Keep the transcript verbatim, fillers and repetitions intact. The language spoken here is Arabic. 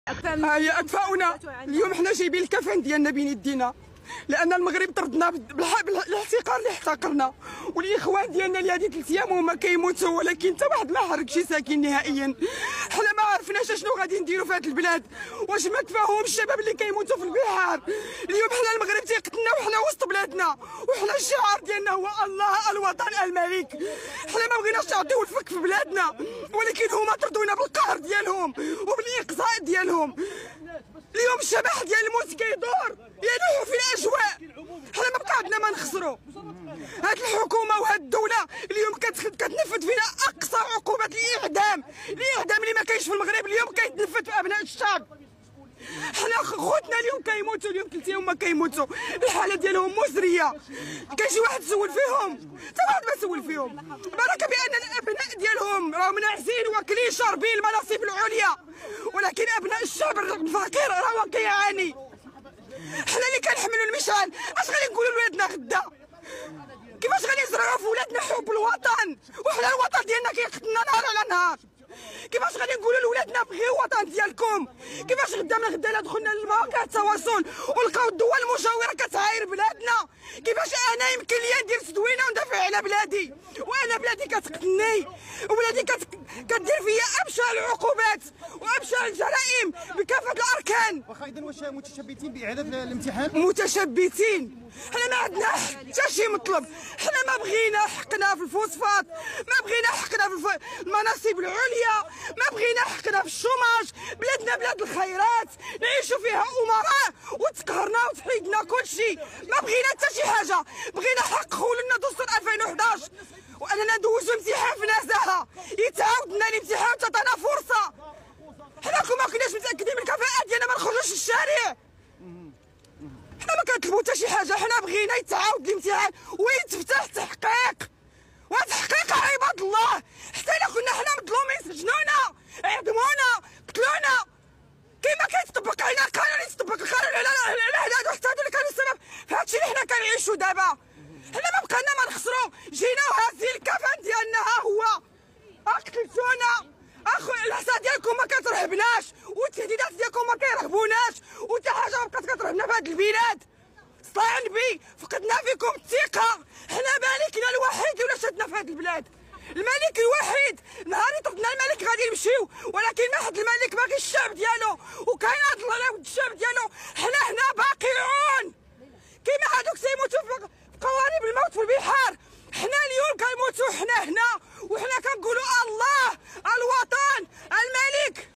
ها هي أكفاؤنا. اليوم حنا جايبين الكفن ديالنا بين يدينا، لأن المغرب طردنا بالاحتقار اللي احتقرنا، والإخوان ديالنا اللي هادي ثلاث أيام وهما كيموتوا، ولكن حتى واحد ما حرك شي ساكن نهائيا. حنا ما عرفناش اشنو غادي نديروا في هاد البلاد، واش ما كفاهمش الشباب اللي كيموتوا في البحار. اليوم حنا المغرب تيقتلنا وحنا وسط بلادنا، وحنا الشعار ديالنا هو الله الوطن الملك. حنا ما بغيناش نعطيو الفك في بلادنا، ولكن هما طردونا بالقهر ديالهم وبالإقصاء ديالهم. اليوم الشبح ديال الموت كيدور يلوح في الاجواء. حنا ما بقى عندنا ما نخسروا. هاد الحكومه وهاد الدوله اليوم كتنفذ فينا اقصى عقوبات الاعدام، الاعدام اللي ما كاينش في المغرب اليوم كيتنفذ في ابناء الشعب. حنا خوتنا اليوم كيموتوا، اليوم ثلاث ايام ما كيموتوا، الحاله ديالهم مزريه. كاين شي واحد سول فيهم؟ حتى واحد ما سول فيهم. بركه بان الابناء ديالهم راهم ناعسين واكلين شاربين المناصب العليا، ولكن ابناء الشعب الفقير راه كيعاني. حنا اللي كنحملوا المشعل، اش غادي نقولوا لولادنا غدا؟ كيفاش غادي نزرعوا في ولادنا حب الوطن وحنا الوطن ديالنا كيقتلنا نهار على نهار؟ كيفاش غادي نقولوا لولادنا بغيو الوطن ديالكم؟ كيفاش غدا من غدا الا دخلنا لمواقع التواصل ولقاو الدول المجاوره كتعاير بلادنا؟ كيفاش انا يمكن لي ندير تدوينه وندافع على بلادي وانا بلادي كتقتلني وبلادي كت... كدير فيا ابشع العقوبات وابشع الجرائم بكافه الاركان؟ واخا اذا واش متشبتين باعاده الامتحان؟ متشبتين. حنا ما عندنا حتى شي مطلب، حنا ما بغينا حقنا في الفوسفات، ما بغينا حقنا في المناصب العليا، ما بغينا حقنا في الشوماج. بلادنا بلاد الخيرات نعيشوا فيها امراء، وتقهرنا وتحيدنا كل شيء. ما بغينا حتى شي حاجه، بغينا حق خولنا دستور ألفين وحداش واننا ندوزو امتحان في نزاهه، يتعاود لنا الامتحان وتعطينا فرصه. حنا كون ما كناش متاكدين من الكفاءه ديالنا ما نخرجوش للشارع. حنا ما كنطلبوا حتى شي حاجه، حنا بغينا يتعاود الامتحان ويتفتح تحقيق. وتحقيق عباد الله، حتى الا كنا حنا مظلومين سجنونا، عدمونا، قتلونا. كيما كيتطبق علينا القانون يتطبق القانون على على هادو، حتى هادو اللي كانوا السبب في هادشي اللي حنا كنعيشو دابا. حنا ما بقى لنا ما نخسروا، جينا وهازين الكفن ديالنا ها هو. قتلتونا، اخو العصا ديالكم ما كترهبناش والتهديدات ديالكم ما كيرهبوناش، وحتى حاجه ما بقات كترهبنا في هاد البلاد. صلاح النبي فقدنا فيكم الثقه. حنا مالكنا الوحيد اللي ولا شدنا في هاد البلاد، الملك الوحيد. نهار طردنا الملك غادي نمشيو، ولكن ما حد الملك باقي الشعب ديالو، وكاين هاد الله ود الشعب ديالو. حنا هنا باقيون كيما هادوك تيموتوا في قوارب الموت في البحار، حنا اليوم كنموتوا حنا هنا وحنا كنقولوا الله الوطن الملك.